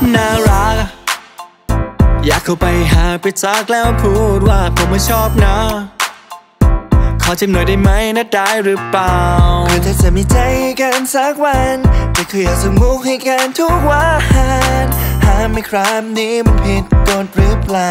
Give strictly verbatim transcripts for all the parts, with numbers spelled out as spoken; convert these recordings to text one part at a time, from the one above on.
น่ารักอยากเข้าไปหาไปจากแล้วพูดว่าผมไม่ชอบนะขอจิ้มหน่อยได้ไหมนะได้หรือเปล่าเพื่อถ้าจะมีใจกันสักวันจะเคยอยากส่งมุกให้กันทุกวันห้ามไม่ครับนี้มันผิดกฎหรือเปล่า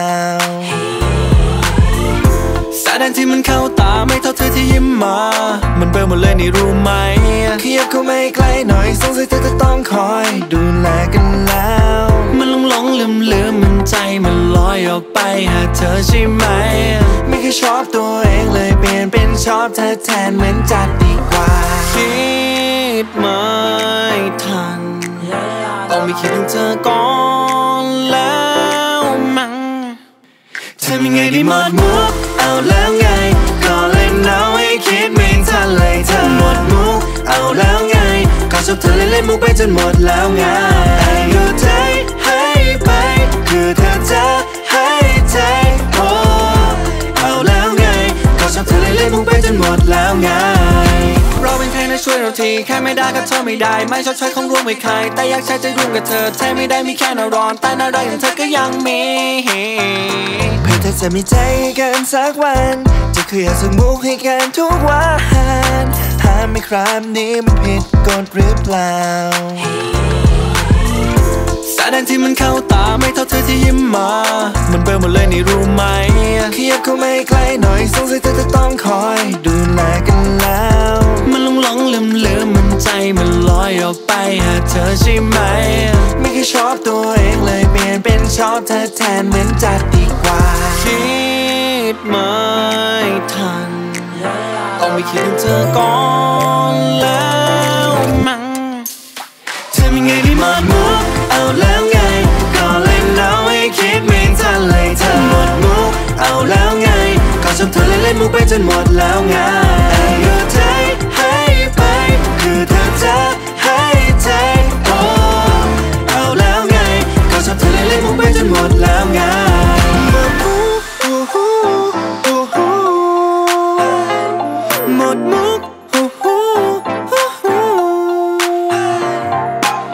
แสดงที่มันเข้าตาไม่เท่าเธอที่ยิ้มมามันเบิ่มหมดเลยนี่รู้ไหมขยับเข้ามาใกล้หน่อยสงสัยเธอจะต้องคอยดูแลกันแล้วมันหลงหลงลืมลืมมันใจมันลอยออกไปหาเธอใช่ไหมไม่เคยชอบตัวเองเลยเปลี่ยนเป็นชอบเธอแทนเหมือนจัดดีกว่าคิดไม่ทันต้องไม่คิดถึงเธอก่อนแล้วมั้งทำยังไงดีหมดมุกเอาแล้วไงก็เล่นเอาให้คิดไม่ทันเลยเธอหมดมุกเอาแล้วไงก็ชอบเธอเล่นเล่นมุกไปจนหมดแล้วไงก็ใจให้ไปคือเธอจะให้ใจโอ้เอาแล้วไงก็ชอบเธอเล่นเล่นมุกไปจนหมดแล้วไงเราเป็นใครนะช่วยเราทีแค่ไม่ได้ก็เธอไม่ได้ไม่ชอบใช้ของร่วมไม่ใครแต่อยากใช้ใจร่วมกับเธอแท้ไม่ได้มีแค่น่ารอนแต่น่ารักอย่างเธอก็ยังมีเพื่อถ้าจะมีใจกันสักวันจะเคยอยากส่งมุกให้กันทุกวันห้ามไม่ครับนี้มันผิดกฎหรือเปล่าแสดงที่มันเข้าตาไม่เท่าเธอที่ยิ้มมามันเบิ่มหมดเลยนี่รู้ไหมขยับเข้ามาใกล้หน่อยสงสัยเธอจะต้องคอยดูแลกันแล้วมันหลงหลงลืมลืมมันใจมันลอยออกไปหาเธอใช่ไหมไม่เคยชอบตัวเองเลยเปลี่ยนเป็นชอบเธอแทนเหมือนจัดดีกว่าคิดไม่ทันต้องไม่คิดถึงเธอก่อนแล้วมั้งทำยังไงดีหมดมุกเอาแล้วไงก็เล่นเอาให้คิดไม่ทันเลยเธอหมดมุกเอาแล้วไงก็ชอบเธอเล่นเล่นมุกไปจนหมดแล้วไงก็ใจให้ไปคือเธอจะให้ใจโอ้เอาแล้วไงก็ชอบเธอเล่นเล่นมุกไปจนหมดแล้วไงหมดมุกหมดมุก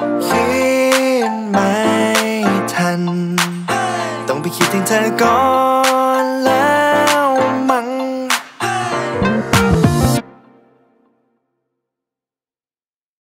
คิดไม่ทันต้องไปคิดถึงเธอก่อน